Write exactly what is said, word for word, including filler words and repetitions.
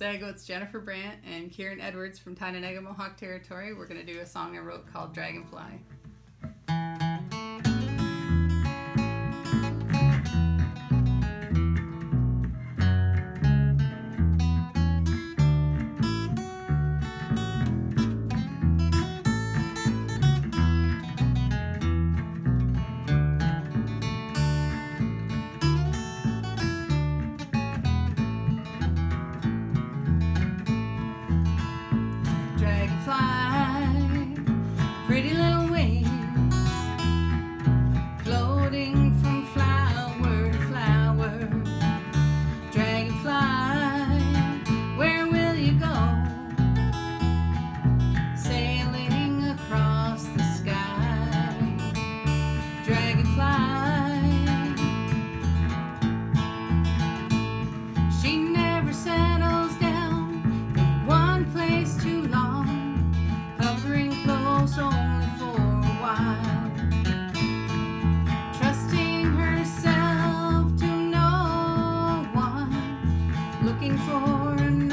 Sago, it's Jennifer Brant and Kieran Edwards from Tyonega Mohawk Territory. We're going to do a song I wrote called Dragonfly. Dragonfly, pretty little wings, floating from flower to flower. Dragonfly, where will you go? Sailing across the sky. Dragonfly, she never settles down in one place too long, hovering close only for a while, trusting herself to no one, looking for another.